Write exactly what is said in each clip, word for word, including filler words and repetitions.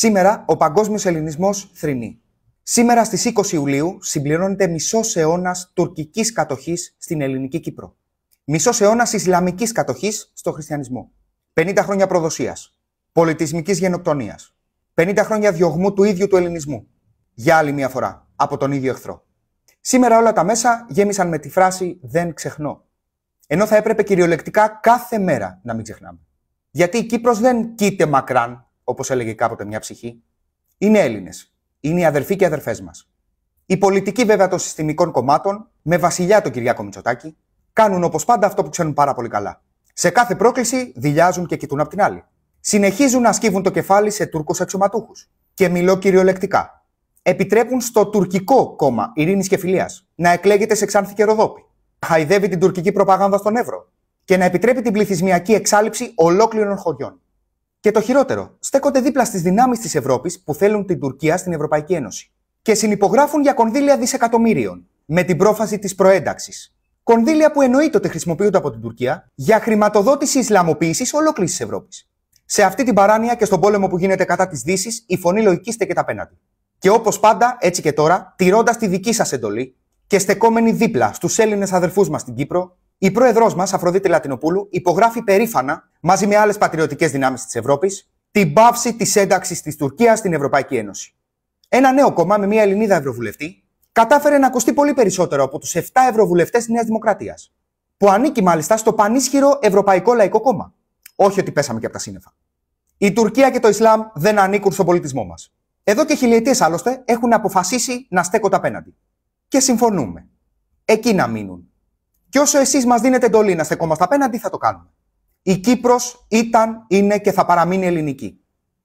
Σήμερα ο παγκόσμιος ελληνισμός θρηνεί. Σήμερα στις είκοσι Ιουλίου συμπληρώνεται μισός αιώνας τουρκικής κατοχής στην ελληνική Κύπρο. Μισός αιώνας ισλαμικής κατοχής στο χριστιανισμό. πενήντα χρόνια προδοσίας. Πολιτισμικής γενοκτονίας. πενήντα χρόνια διωγμού του ίδιου του ελληνισμού. Για άλλη μια φορά, από τον ίδιο εχθρό. Σήμερα όλα τα μέσα γέμισαν με τη φράση «δεν ξεχνώ». Ενώ θα έπρεπε κυριολεκτικά κάθε μέρα να μην ξεχνάμε. Γιατί η Κύπρος δεν κοίται μακράν, όπως έλεγε κάποτε μια ψυχή. Είναι Έλληνες. Είναι οι αδερφοί και αδερφές μας. Οι πολιτικοί βέβαια των συστημικών κομμάτων, με βασιλιά τον Κυριάκο Μητσοτάκη, κάνουν όπως πάντα αυτό που ξέρουν πάρα πολύ καλά. Σε κάθε πρόκληση δειλιάζουν και κοιτούν απ' την άλλη. Συνεχίζουν να σκύβουν το κεφάλι σε Τούρκους αξιωματούχους. Και μιλώ κυριολεκτικά. Επιτρέπουν στο τουρκικό κόμμα Ειρήνης και Φιλίας να εκλέγεται σε Ξάνθη και Ροδόπη. Χαϊδεύει την τουρκική προπαγάνδα στον Εύρο. Και να επιτρέπει την πληθυσμιακή εξάλειψη ολόκληρων χωριών. Και το χειρότερο, στέκονται δίπλα στις δυνάμεις της Ευρώπης που θέλουν την Τουρκία στην Ευρωπαϊκή Ένωση. Και συνυπογράφουν για κονδύλια δισεκατομμύριων, με την πρόφαση της προένταξης. Κονδύλια που εννοείται ότι χρησιμοποιούνται από την Τουρκία για χρηματοδότηση Ισλαμοποίησης ολόκληρης της Ευρώπης. Σε αυτή την παράνοια και στον πόλεμο που γίνεται κατά της Δύσης, η φωνή λογική στέκεται απέναντι. Και όπως πάντα, έτσι και τώρα, τηρώντας τη δική σας εντολή και στεκόμενοι δίπλα στους Έλληνες αδερφούς μας στην Κύπρο, η πρόεδρός μας, Αφροδίτη Λατινοπούλου, υπογράφει περήφανα, μαζί με άλλες πατριωτικές δυνάμεις της Ευρώπης, την πάυση της ένταξης της Τουρκίας στην Ευρωπαϊκή Ένωση. Ένα νέο κόμμα με μια Ελληνίδα ευρωβουλευτή κατάφερε να κοστεί πολύ περισσότερο από τους επτά ευρωβουλευτές της Νέας Δημοκρατίας, που ανήκει μάλιστα στο πανίσχυρο Ευρωπαϊκό Λαϊκό Κόμμα. Όχι ότι πέσαμε και από τα σύννεφα. Η Τουρκία και το Ισλάμ δεν ανήκουν στον πολιτισμό μας. Εδώ και χιλιετίες άλλωστε έχουν αποφασίσει να στέκονται απέναντι. Και συμφωνούμε. Εκεί να μείνουν. Και όσο εσείς μας δίνετε εντολή να στεκόμαστε απέναντι, θα το κάνουμε. Η Κύπρος ήταν, είναι και θα παραμείνει ελληνική.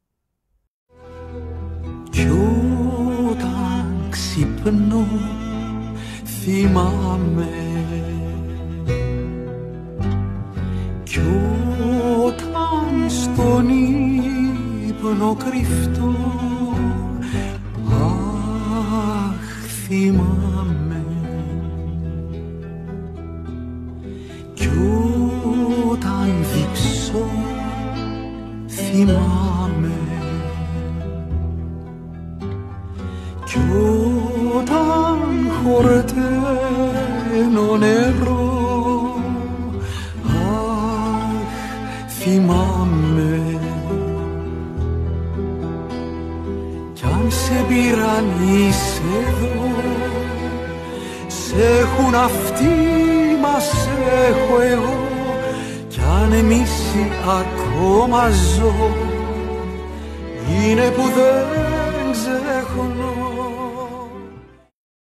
Κι όταν ξυπνώ, θυμάμαι. Κι όταν στον ύπνο κρυφτώ, αχ, θυμάμαι. Κι όταν δείξω, θυμάμαι. Κι όταν χορταίνω νερό, αχ, θυμάμαι. Κι αν σε πήραν είσαι εδώ, σ' έχουν αυτοί, μα σ' έχω εγώ. Κι αν εμείς ακόμα ζω, είναι που δεν ξεχνώ.